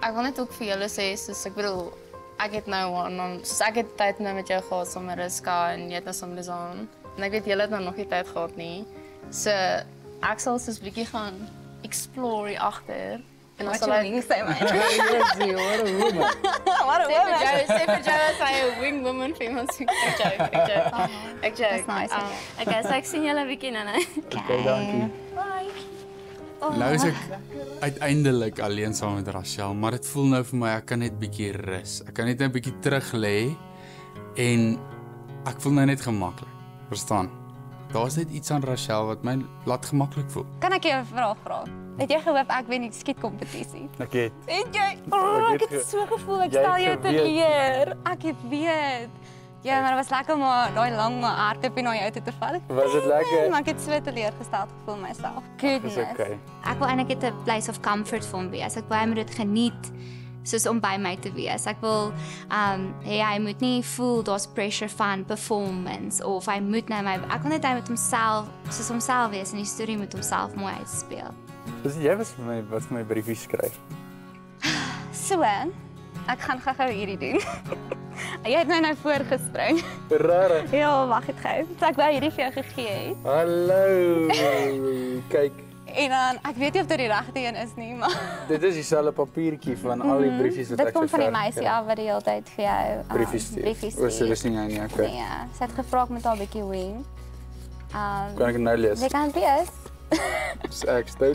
Ek wil net ook vir julle sê, soos ek bedoel, ek het nou soos ek het tyd nou met jou gehad saam met Riska en jy het nou saam met Zaan. En ek weet julle het nou nog nie tyd gehad nie. So ek sal soos bietjie gaan explore hier agter. En dan sal ek sê my. Yes, what a woman. What a woman. Sê vir jou as hy 'n wing woman vir iemand soek. Ek joke. That's nice. Okay, so ek sien julle bietjie nou. Okay, dankie. Nou is ek uiteindelik alleen saam met Rachelle, maar dit voel nou vir my ek kan net bietjie rus. Ek kan net 'n bietjie terug lê en ek voel nou net gemaklik. Verstaan? Daar's net iets aan Rachelle wat my laat gemaklik voel. Kan ek jou 'n vraag vra? Het jy gehoop ek wen die skietkompetisie? Ek het. Het jy? Oh, ek het so gevoel ek stel jou te leer. Ek het weet. Ja, maar dit was lekker om daai lang hardloopie na jou toe te val. Was dit lekker? Maar ek het so teleurgesteld gevoel myself. Dis okay. Ek wil eintlik net 'n place of comfort vir hom wees. Ek wil hy moet dit geniet soos om by my te wees. Ek wil hy moet nie voel daar's pressure van performance of hy moet nou ek wil net hy met homself soos homself wees en die storie met homself mooi uitspeel. Dus jy was vir my briefies skryf. So, ek gaan gou hierdie doen. Jy het nou voorgespring. Rare. Ja, wag het gou. So ek wou hierdie vir jou gegee het. Hallo. Kyk. En dan, ek weet nie of dit die regte een is nie, maar Dit is dieselfde papiertjie van al die briefies wat ek dit kom van die meisie af wat die hele tyd vir jou briefies. O, so dis nie jy nie, okay. Ja, sy het gevra met haar bietjie wing. Kan ek dit nou lees? Jy kan het lees. Dis ek stout.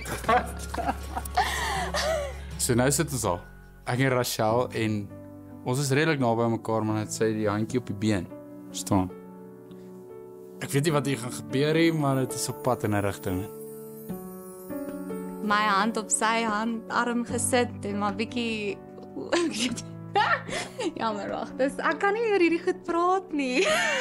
So nou sit ons al. Ek en Rachelle en ons is redelik naby mekaar, maar net sy die handjie op die been. Verstaan? Ek weet nie wat hier gaan gebeur nie, maar dit is op pad in 'n rigting. My hand op sy arm gesit en maar bietjie jammer wag. Ek kan nie oor hierdie goed praat nie.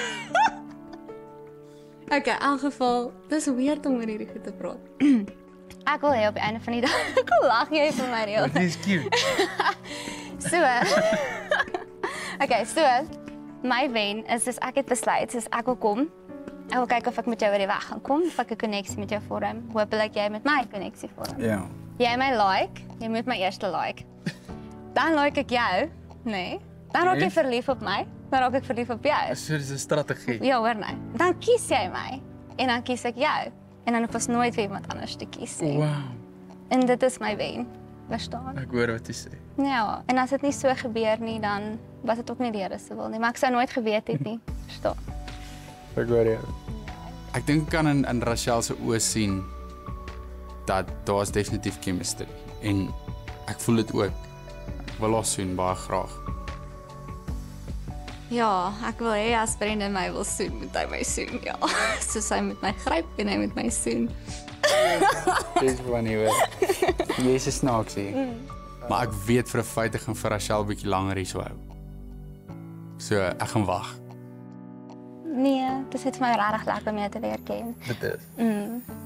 Okay, in elk geval, dis weird om oor hierdie goed te praat. Ek wil hê op die einde van die dag lag jy vir my reël. Dit is cute. So. Okay, so my wen is ek het besluit, soos ek wil kom. Ek wil kyk of ek met jou oor die weg gaan kom, of ek 'n koneksie met jou vorm. Hoopelik jy met my 'n koneksie vorm. Ja. Jy my like, jy moet my eerste like. Dan like ek jou, nee. Dan raak jy verlief op my, dan raak ek verlief op jou. So dis 'n strategie. Ja, hoor nou. Dan kies jy my en dan kies ek jou. En dan hoef ons nooit weer iemand anders te kies nie. Wow. En dit is my wen. Verstaan? Ek hoor wat jy sê. Ja, en as dit nie so gebeur nie, dan was dit ook nie die Here se wil nie, maar ek sou nooit geweet het nie. Verstaan? Ek hoor jou. Ek dink ek kan in Rachelle se oë sien dat daar's definitief chemistry en ek voel dit ook. Ek wil haar soen baie graag. Ja, ek wil hê as Brendan my wil soen, moet hy my soen, ja. Soos hy met my gryp en hy met my soen. Dis funny hoor. Jy is snaaks hier. Maar ek weet vir 'n feit ek gaan vir Rachelle 'n bietjie langer hier hou. So ek gaan wag. Nee, dit is vir my regtig lekker om jou te leer ken. Dit is.